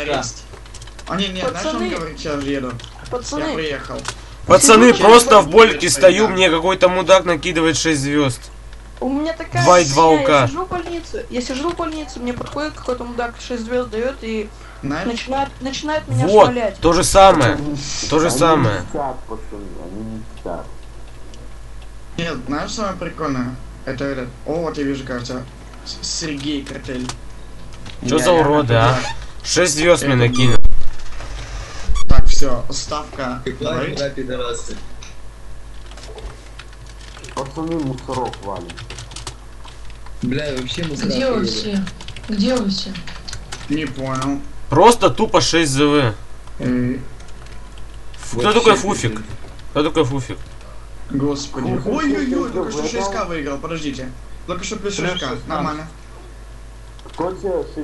есть. А не, знаешь, он говорит, сейчас еду. Пацаны. Я приехал. Пацаны, просто в больке стою, мне какой-то мудак накидывает 6 звезд. У меня такая 2 и 2 фигня, УК. я сижу в больнице, мне подходит какой-то мудак, 6 звезд дает и Знаешь? начинает меня Вот, шмалять. то же самое. То же самое. Нет, знаешь, самое прикольное? Это этот. О, вот я вижу, кажется. Сергей Картель. Чё за уроды, а? 6 звезд мне накинул. Так, все, ставка. Давай. пидорасы. Пацаны, мусорок валим. Бля, вообще мусора. Где вы все? Где вы все? Не понял. Просто тупо 6 ЗВ. Э, Кто такой Фуфик? Кто такой Фуфик? Господи. Ой-ой-ой, только что 6К выиграл, подождите. Только что плюс 6К, нормально. Кто тебе